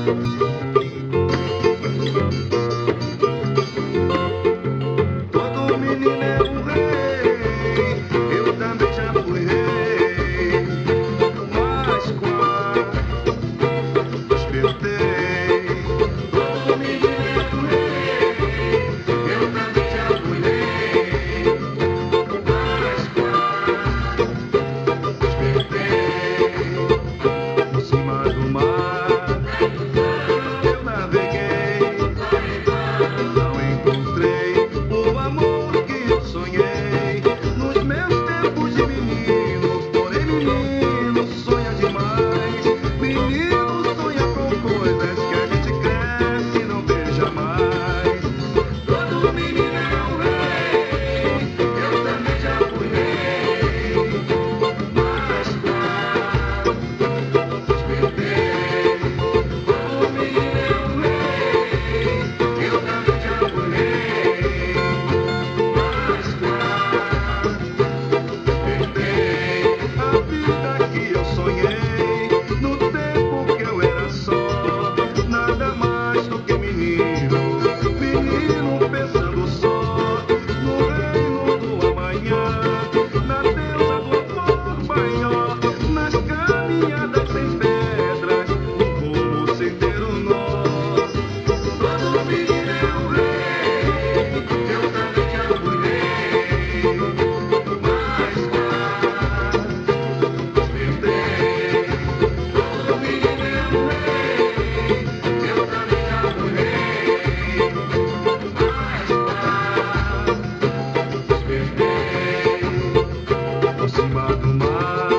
Todo menino é um rei, eu também já fui rei, mas quando despertei. Todo menino é um rei, eu também já fui rei, mas quando despertei. Por cima do mar eu naveguei, não encontrei o amor que eu sonhei nos meus tempos de menino. Porém menino sonha demais, menino sonha com coisas que a gente cresce e não vê jamais. Todo menino é um rei, eu também já fui rei, mas quando despertei. Todo menino é um rei, eu também já fui rei, mas quando despertei. A vida que eu sonhei no tempo que eu era só, nada mais do que menino, menino pensando só no reino do amanhã, na deusa do amor maior, nas caminhadas sem pedras, no rumo sem ter um nó. Todo menino é um rei, eu também já fui rei, mas quando despertei. Todo menino é um rei, eu também já fui rei, mas quando despertei. Por cima do mar